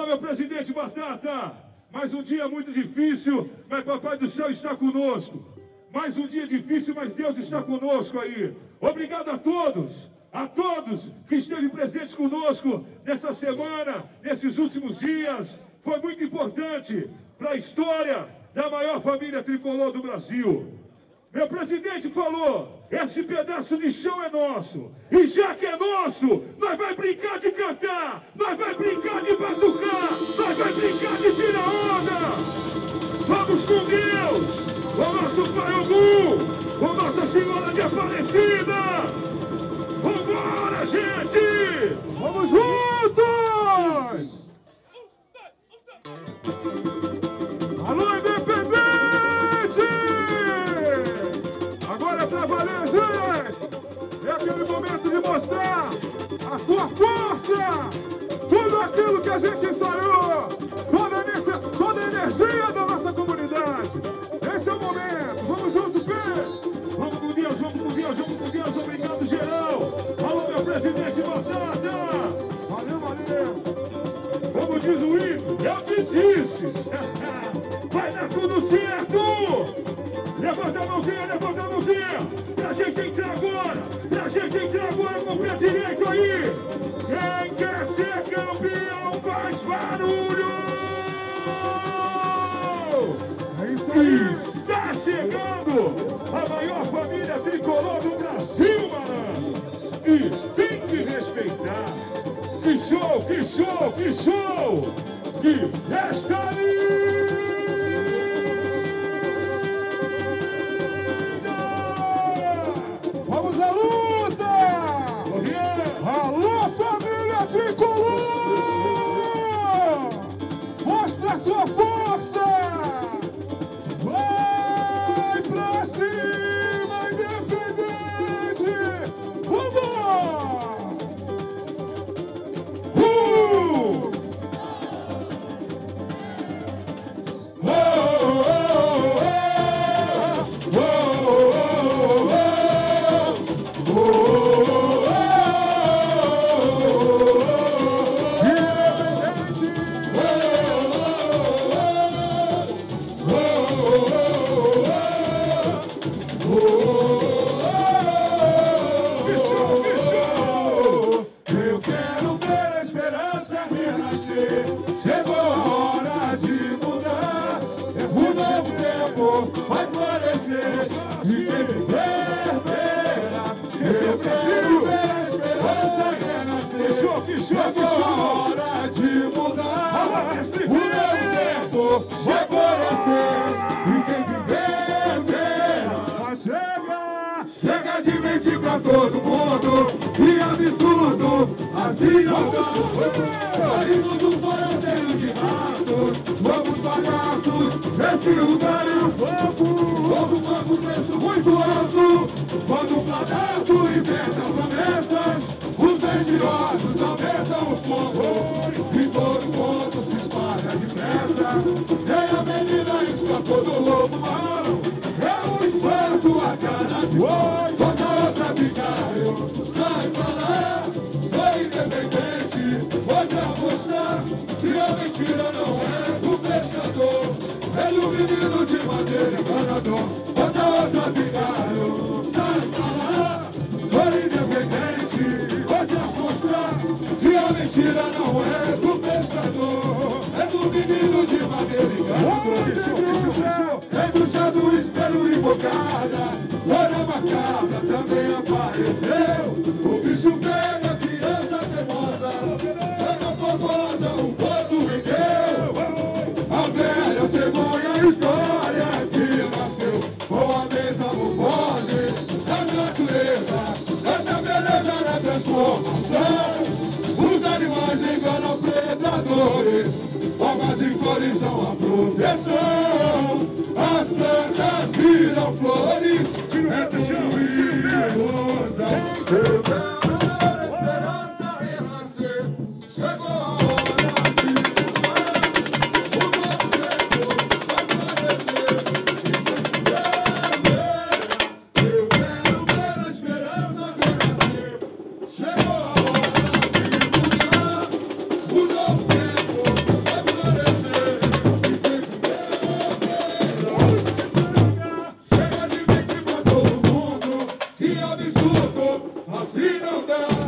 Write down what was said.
Alô, meu presidente Batata, mais um dia muito difícil, mas Papai do Céu está conosco. Mais um dia difícil, mas Deus está conosco aí. Obrigado a todos que esteve presentes conosco nessa semana, nesses últimos dias. Foi muito importante para a história da maior família tricolor do Brasil. Meu presidente falou, esse pedaço de chão é nosso. E já que é nosso, nós vai brincar de cantar, nós vai brincar de batucar, nós vai brincar de tirar onda. Vamos com Deus, com o nosso Pai Ogum, com Nossa Senhora de Aparecida. Vambora, gente! Vamos juntos! Alô, Independente! Agora é pra valer, gente! É aquele momento de mostrar a sua força! Tudo aquilo que a gente ensaiou! Toda a energia da nossa comunidade! Esse é o momento! Vamos junto, P! Vamos com Deus, vamos com Deus, vamos com Deus! Obrigado, geral! Alô, meu presidente Batata! Valeu, valeu! Como diz o hino, eu te disse! Vai dar tudo certo! Levanta a mãozinha, pra gente entrar agora com o pé direito aí! Quem quer ser campeão faz barulho! É isso aí! Está chegando a maior família tricolor do Brasil, malandro! E tem que respeitar! Que show, que show, que show! Que festa linda! Vamos à luta! Alô, família tricolor! Mostra a sua força! Vai pra cima, Independente! Vamos! Chega de mentir pra todo mundo, que absurdo, assim não dá. Saímos do fora cheio de ratos, somos palhaços, esse lugar é um fogo paga um preço muito alto, quando o planalto inventa promessas, os mentirosos aumentam o fogo, e todo mundo se espalha depressa, e a menina escapou do lobo mau, é um espanto a cara de boi, toda outra vigário, sai pra lá, sou independente, pode apostar, se a mentira não é do pescador, é do menino de madeira enganador, toda outra vigário, sai pra lá, sou independente, pode apostar, se a mentira não é do pescador, é do menino de madeira enganador, é bruxa do espelho invocada, olha macabra também apareceu, o bicho pega a criança teimosa, pega famosa, um ponto em Deus, a velha cegonha história que nasceu com a metamorfose da natureza, tanta beleza na transformação, os animais enganam predadores, formas e cores dão a proteção, as plantas viram flores, é do chão e rosa. Eu quero ver a esperança renascer, chegou a hora de mudar, o novo tempo vai florescer, eu quero ver a esperança renascer, chegou a hora de mudar, o novo tempo assim não dá.